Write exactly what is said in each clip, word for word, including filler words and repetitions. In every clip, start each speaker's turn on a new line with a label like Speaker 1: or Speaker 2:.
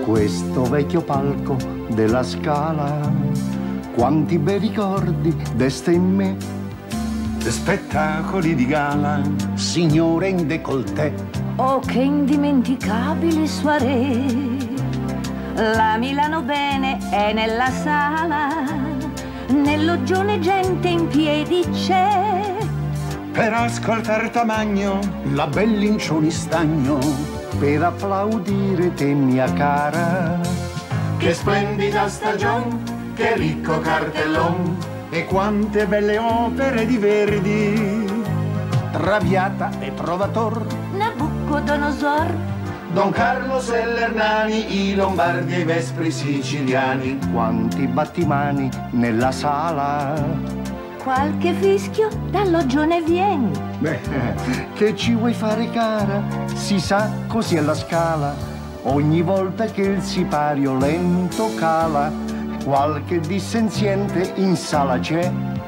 Speaker 1: questo vecchio palco della Scala, quanti bei ricordi desta in me.
Speaker 2: Spettacoli di gala, signore in décolleté.
Speaker 3: Oh, che indimenticabili soirée. La Milano Bene è nella sala, nel loggione gente in piedi c'è.
Speaker 2: Per ascoltar Tamagno, la Bellincioni stagno.
Speaker 1: Per applaudire te mia cara.
Speaker 2: Che splendida stagione, che ricco cartellon, e quante belle opere di Verdi. Traviata e Trovator,
Speaker 3: Nabucodonosor,
Speaker 2: Don Carlos e l'Ernani, i Lombardi e i Vespri siciliani.
Speaker 1: Quanti battimani nella sala.
Speaker 3: qualche fischio dal loggione vien.
Speaker 1: Beh, che ci vuoi fare cara? Si sa, così è la Scala. Ogni volta che il sipario lento cala, qualche dissenziente in sala c'è.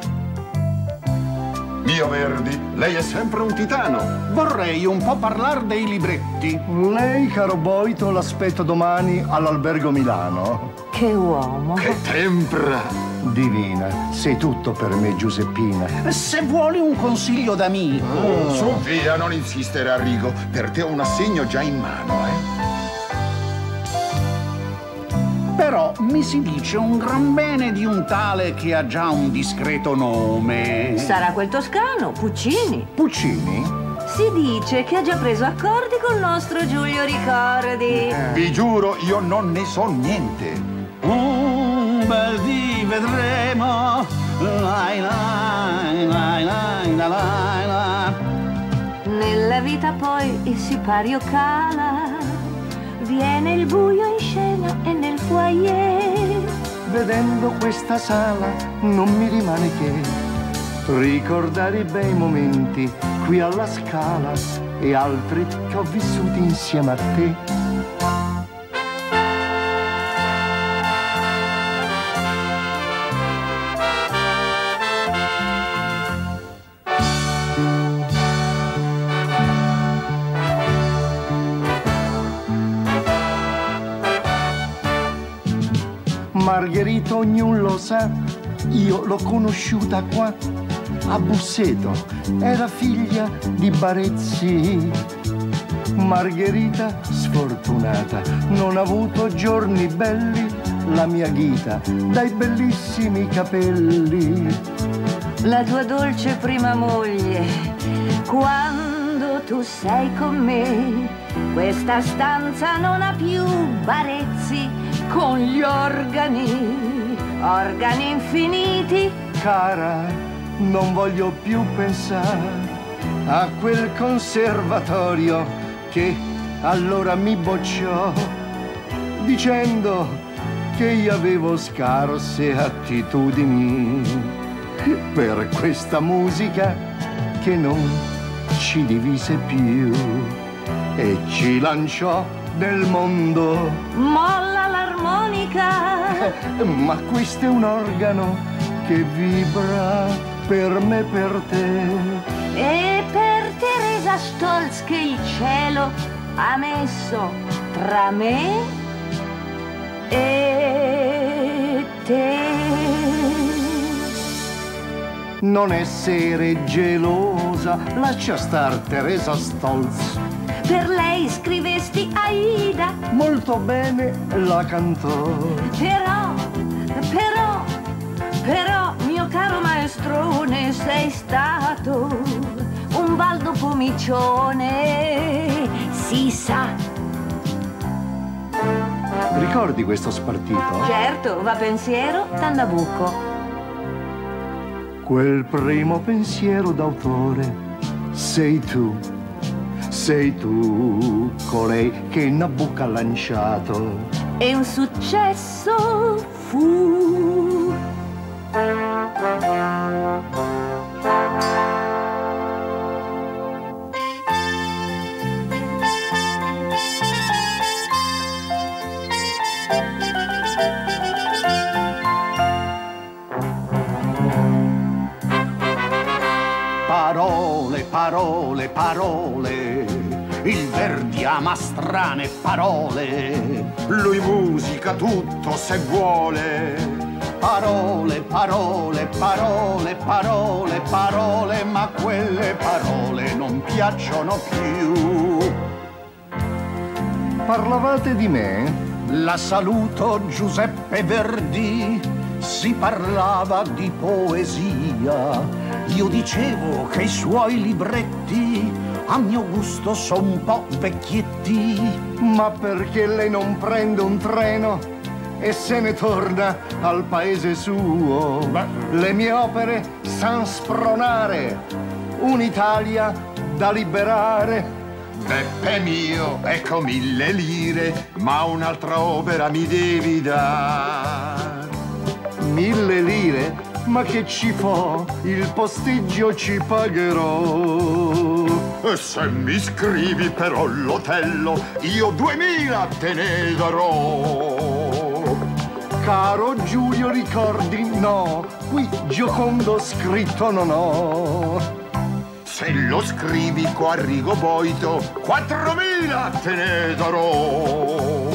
Speaker 2: Mio Verdi, lei è sempre un titano. Vorrei un po' parlar dei libretti.
Speaker 1: Lei, caro Boito, l'aspetto domani all'Albergo Milano.
Speaker 3: Che uomo.
Speaker 2: Che tempra.
Speaker 1: Divina, sei tutto per me, Giuseppina.
Speaker 2: Se vuole un consiglio d'amico.
Speaker 1: Oh.
Speaker 2: Su, via, non insistere, Arrigo. Per te ho un assegno già in mano, eh. Però mi si dice un gran bene di un tale che ha già un discreto nome.
Speaker 3: Sarà quel toscano, Puccini.
Speaker 1: Puccini?
Speaker 3: Si dice che ha già preso accordi col nostro Giulio Ricordi.
Speaker 1: Eh.
Speaker 2: Vi giuro, io non ne so niente. Un bel dì vedremo. Lai, lai, lai, lai, lai, lai.
Speaker 3: Nella vita poi il sipario cala. Viene il buio in scena e nel foyer.
Speaker 1: Vedendo questa sala non mi rimane che ricordare i bei momenti qui alla Scala e altri che ho vissuti insieme a te. Margherita ognuno lo sa, io l'ho conosciuta qua, a Busseto, era figlia di Barezzi. Margherita sfortunata, non ha avuto giorni belli, la mia Ghita, dai bellissimi capelli.
Speaker 3: La tua dolce prima moglie, quando tu sei con me, questa stanza non ha più Barezzi. Con gli organi, organi infiniti.
Speaker 1: Cara, non voglio più pensare a quel conservatorio che allora mi bocciò, dicendo che io avevo scarse attitudini per questa musica che non ci divise più e ci lanciò nel mondo.
Speaker 3: Molla l'armonica.
Speaker 1: Eh, ma questo è un organo che vibra per me, per te.
Speaker 3: E per Teresa Stolz che il cielo ha messo tra me e te.
Speaker 1: Non essere gelosa, lascia star Teresa Stolz.
Speaker 3: Per lei scrivesti Aida.
Speaker 1: Molto bene la cantò.
Speaker 3: Però, però, però, mio caro maestrone, sei stato un baldo pomicione, si sa.
Speaker 1: Ricordi questo spartito?
Speaker 3: Certo, va pensiero da Nabucco.
Speaker 1: Quel primo pensiero d'autore sei tu. Sei tu, colei che Nabucco ha lanciato.
Speaker 3: E un successo fu.
Speaker 2: Parole, parole, parole, Il Verdi ama strane parole.
Speaker 1: Lui musica tutto se vuole.
Speaker 2: Parole, parole, parole, parole, parole, ma quelle parole non piacciono più.
Speaker 1: Parlavate di me?
Speaker 2: La saluto, Giuseppe Verdi. Si parlava di poesia. Io dicevo che i suoi libretti a mio gusto son un po' vecchietti.
Speaker 1: Ma perché lei non prende un treno e se ne torna al paese suo?
Speaker 2: Beh.
Speaker 1: Le mie opere san spronare un'Italia da liberare.
Speaker 4: Beppe mio, ecco mille lire, ma un'altra opera mi devi dar.
Speaker 1: Mille lire? Ma che ci fa? Il posteggio ci pagherò.
Speaker 4: E se mi scrivi però l'Otello, io duemila te ne darò.
Speaker 1: Caro Giulio, ricordi? No, qui Giocondo scritto non ho.
Speaker 4: Se lo scrivi qua Rigo Boito, quattromila te ne darò.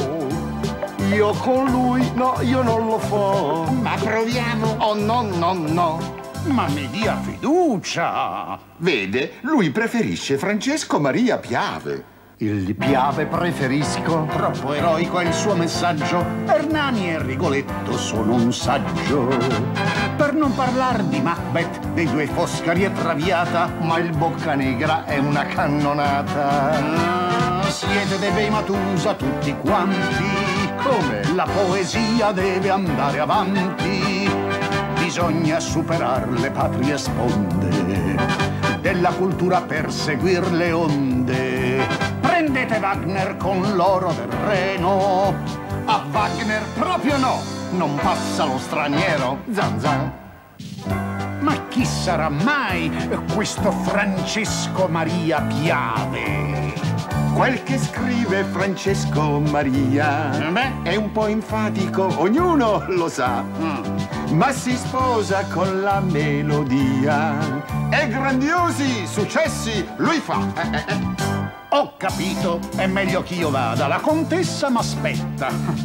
Speaker 1: Io con lui, no, io non lo fo.
Speaker 4: Ma proviamo.
Speaker 1: Oh no, no, no.
Speaker 2: Ma mi dia fiducia.
Speaker 4: Vede, lui preferisce Francesco Maria Piave.
Speaker 1: Il Piave preferisco.
Speaker 2: Troppo eroico è il suo messaggio. Hernani e Rigoletto sono un saggio. Per non parlar di Macbeth, dei due Foscari e Traviata.
Speaker 1: Ma il Boccanegra è una cannonata.
Speaker 2: Ah, siete dei bei Matusa tutti quanti.
Speaker 1: Come?
Speaker 2: La poesia deve andare avanti. Bisogna superar le patrie sponde della cultura per seguir le onde. Prendete Wagner con l'oro del Reno.
Speaker 1: A Wagner proprio no. Non passa lo straniero. Zan zan.
Speaker 2: Ma chi sarà mai questo Francesco Maria Piave?
Speaker 4: Quel che scrive Francesco Maria
Speaker 2: Beh.
Speaker 4: è un po' enfatico, ognuno lo sa,
Speaker 2: Mm.
Speaker 4: ma si sposa con la melodia e grandiosi successi lui fa. Eh, eh, eh.
Speaker 2: Ho capito, è meglio che io vada. La contessa m'aspetta.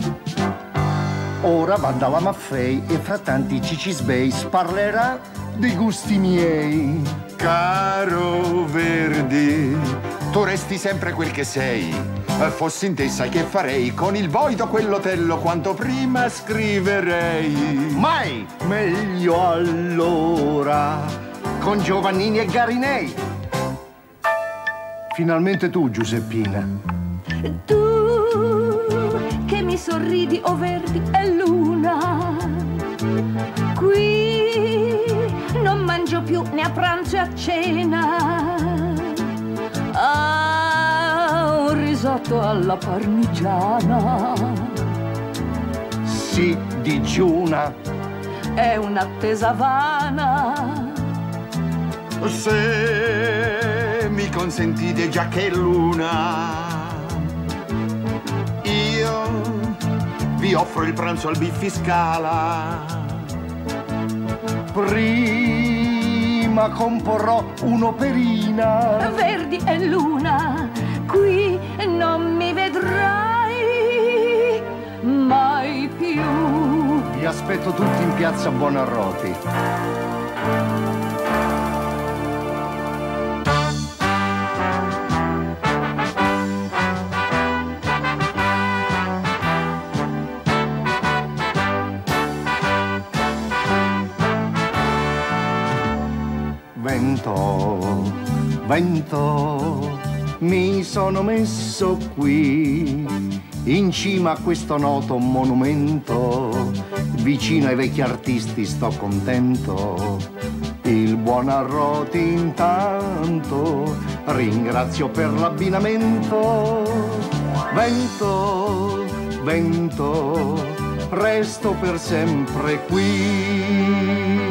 Speaker 1: Ora vado alla Maffei e fra tanti Cicisbeis parlerà dei gusti miei.
Speaker 4: Caro Verdi, tu resti sempre quel che sei. Fossi in te sai che farei con il Boito quell'Otello quanto prima scriverei.
Speaker 1: Mai meglio allora con Giovannini e Garinei. Finalmente tu, Giuseppina.
Speaker 3: Tu che mi sorridi, o Verdi e Luna. Qui non mangio più né a pranzo e a cena. Ah, un risotto alla parmigiana.
Speaker 1: Si digiuna.
Speaker 3: È un'attesa vana.
Speaker 4: Se mi consentite già che luna, io vi offro il pranzo al Biffi Scala.
Speaker 1: Prima comporrò un'operina.
Speaker 3: Verdi e Luna, qui non mi vedrai mai più.
Speaker 1: Vi aspetto tutti in piazza Buonarroti. Vento, vento, mi sono messo qui, in cima a questo noto monumento, vicino ai vecchi artisti sto contento. Il Buonarroti intanto ringrazio per l'abbinamento. Vento, vento, resto per sempre qui.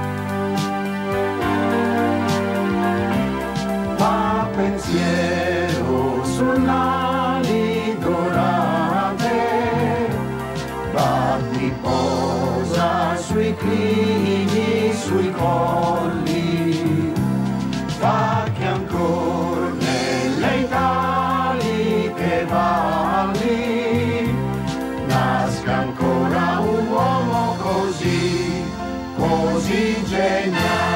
Speaker 1: Pensiero sull'ali dorate, batti posa sui clini, sui colli, fa che ancora nelle Italia
Speaker 2: così geniale.